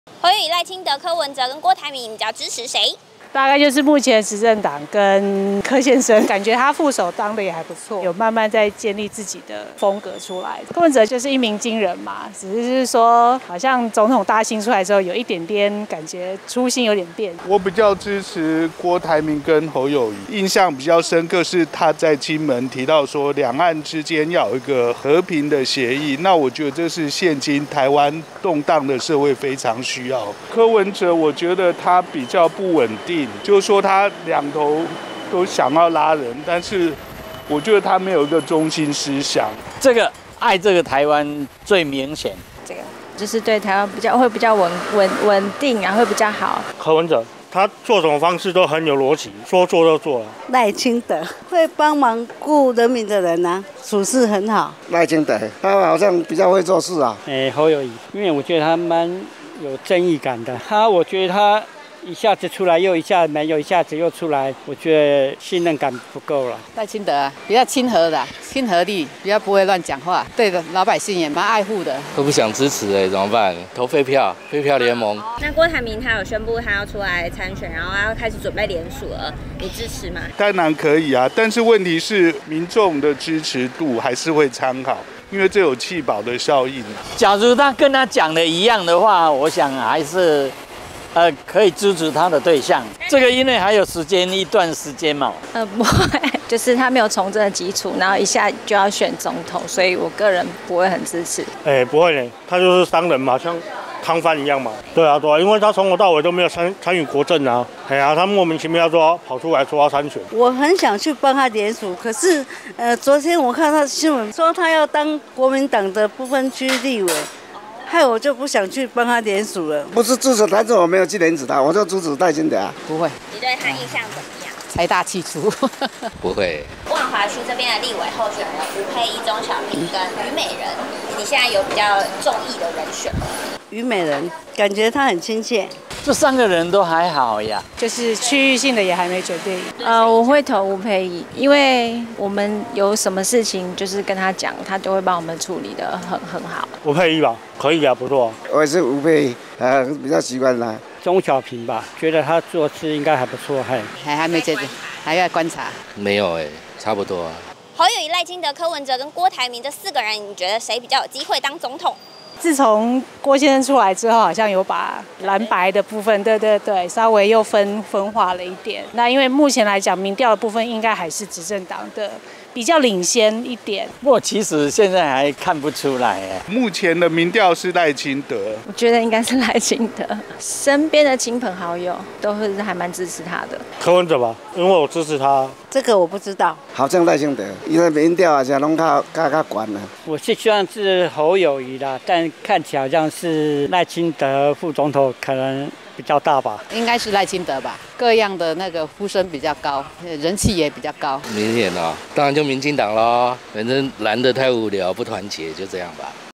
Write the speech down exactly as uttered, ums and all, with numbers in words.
侯友宜、赖清德、柯文哲跟郭台铭，你比较支持谁？ 大概就是目前执政党跟柯先生，感觉他副手当的也还不错，有慢慢在建立自己的风格出来。柯文哲就是一鸣惊人嘛，只是就是说，好像总统大新出来之后，有一点点感觉初心有点变。 我比较支持郭台铭跟侯友宜，印象比较深刻是他在金门提到说，两岸之间要有一个和平的协议。那我觉得这是现今台湾动荡的社会非常需要。柯文哲，我觉得他比较不稳定。就是说他两头都想要拉人，但是我觉得他没有一个中心思想。 这个爱这个台湾最明显， 这个就是对台湾比较会比较稳稳稳定啊，会比较好。 柯文哲他做什么方式都很有逻辑，说做就做了。 赖清德会帮忙顾人民的人啊，处事很好。 赖清德他好像比较会做事啊。 哎，侯友宜，因为我觉得他蛮有正义感的，他我觉得他。一下子出来，又一下没有，一下子又出来，我觉得信任感不够了。 赖清德啊，比较亲和的，亲和力比较不会乱讲话，对的老百姓也蛮爱护的。 都不想支持哎、欸，怎么办？投废票，废票联盟。 那郭台铭他有宣布他要出来参选，然后要开始准备联署了，你支持吗？ 当然可以啊，但是问题是民众的支持度还是会参考。因为这有弃保的效应。 假如他跟他讲的一样的话，我想还是。呃，可以支持他的对象，这个因为还有时间一段时间嘛。 呃，不会，就是他没有从政的基础，然后一下就要选总统，所以我个人不会很支持。 哎、欸，不会呢，他就是商人嘛，像康帆一样嘛。对啊，对啊，因为他从头到尾都没有参参与国政啊。哎呀、啊，他莫名其妙说跑出来说要参选。 我很想去帮他联署，可是呃，昨天我看他新闻说他要当国民党的不分区立委。害我就不想去帮他联署了。 不是支持他，是我没有去联署他，我就支持赖清德啊。 不会。 你对他印象怎么样？ 财大气粗。 不会。 万华区这边的立委候选人吴沛忆、钟小平跟虞美人，你现在有比较中意的人选吗？ 虞美人，感觉他很亲切。 这三个人都还好呀， 就是区域性的也还没决定。 呃，我会投吴沛忆，因为我们有什么事情就是跟他讲，他都会帮我们处理得很很好。 吴沛忆吧，可以啊，不错。 我也是吴沛忆，呃，比较习惯他。 钟小平吧，觉得他做事应该还不错，还还还没决定，还要观察。 没有哎、欸，差不多啊。 侯友宜、赖清德、柯文哲跟郭台铭这四个人，你觉得谁比较有机会当总统？ 自从郭先生出来之后，好像有把蓝白的部分，对对对，稍微又分分化了一点。那因为目前来讲，民调的部分应该还是执政党的比较领先一点。 不过其实现在还看不出来哎。 目前的民调是赖清德， 我觉得应该是赖清德，身边的亲朋好友都是还蛮支持他的。 柯文哲吧，因为我支持他。 这个我不知道， 好像赖清德，因为民调啊，像拢较较较悬了。 我是希望是侯友宜啦，但看起来好像是赖清德副总统可能比较大吧。 应该是赖清德吧，各样的那个呼声比较高，人气也比较高。 明显哦，当然就民进党咯，反正蓝的太无聊，不团结，就这样吧。